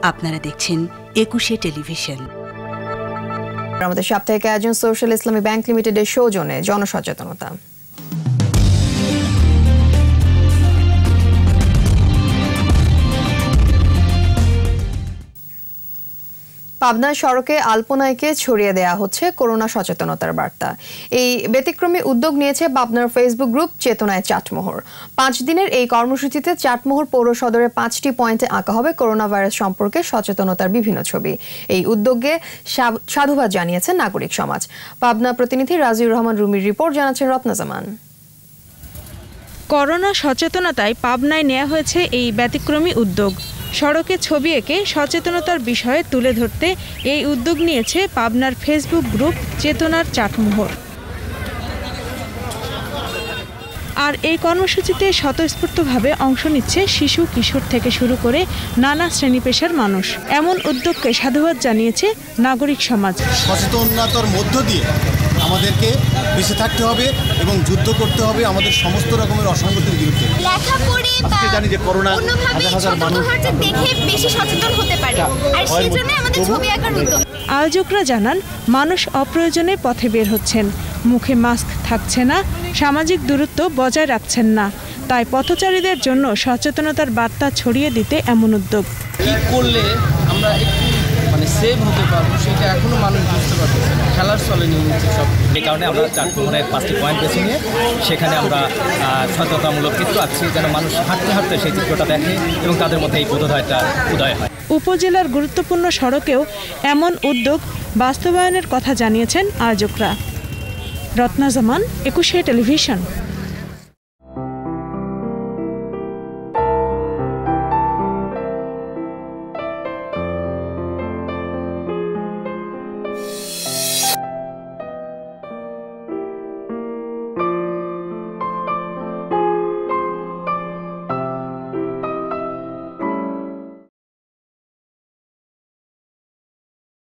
আপনারা দেখছেন ২১শে টেলিভিশন। আমাদের সাপ্তাহিক আয়োজন সোশ্যাল ইসলামী ব্যাংক লিমিটেডের সৌজন্যে জনসচেতনতা। পাবনার সড়কে আলপনাকে ছড়িয়ে দেয়া হচ্ছে করোনা সচেতনতার বার্তা। এই ব্যতিক্রমী উদ্যোগ নিয়েছে পাবনার ফেসবুক গ্রুপ চেতনায় চাটমোহর। 5 দিনের এই কর্মসূচিতে চাটমোহর পৌর সদরে 5টি পয়েন্টে আঁকা হবে করোনা ভাইরাস সম্পর্কে সচেতনতার বিভিন্ন ছবি। এই উদ্যোগে সাধুবাদ জানিয়েছেন নাগরিক সমাজ। পাবনা প্রতিনিধি রাজিউর রহমান রুমির রিপোর্ট, জানাচ্ছেন রত্নাজামান। করোনা সচেতনতায় পাবনায় নেওয়া হয়েছে এই ব্যতিক্রমী উদ্যোগ। সড়কে ছবি এঁকে সচেতনতার বিষয়ে তুলে ধরতে এই উদ্যোগ নিয়েছে পাবনার ফেসবুক গ্রুপ চেতনার চাটমোহর। আর এই কর্মসূচিতে স্বতঃস্ফূর্তভাবে অংশ নিচ্ছে শিশু কিশোর থেকে শুরু করে নানা শ্রেণী পেশার মানুষ। এমন উদ্যোগকে সাধুবাদ জানিয়েছে নাগরিক সমাজ। সচেতনতার মধ্য দিয়ে আমাদেরকে বেঁচে থাকতে হবে এবং যুদ্ধ করতে হবে আমাদের সমস্ত রকমের অসঙ্গতির বিরুদ্ধে। আজকে জানি যে করোনা হাজার মানুষ দেখে বেশি সচেতন হতে পারে, আর সেজন্য আমাদের ছবি আঁকার উদ্যোগ। আয়োজকরা জানান, মানুষ অপ্রয়োজনে পথে বের হচ্ছেন, মুখে মাস্ক থাকছে না, সামাজিক দূরত্ব বজায় রাখছেন না। তাই পথচারীদের জন্য সচেতনতার বার্তা ছড়িয়ে দিতে এমন উদ্যোগ। কি করলে আমরা একটু সেভ হতে পারবো সেটা এখনো মানুষ বুঝতে পারতেছে না। খেলার চলে নিয়ে নিচ্ছে সব। এই কারণে আমরা চাটমোহরের 5টি পয়েন্ট বেছে নিয়ে সেখানে আমরা সচেতনতামূলক চিত্র আঁকছি, যেন মানুষ হাঁটতে হাঁটতে সেই চিত্রটা দেখে এবং তাদের মধ্যে এই বোধোদয়টা উদয় হয়। উপজেলার গুরুত্বপূর্ণ সড়কেও এমন উদ্যোগ বাস্তবায়নের কথা জানিয়েছেন আয়োজকরা। রত্নাজামান, ২১শে টেলিভিশন।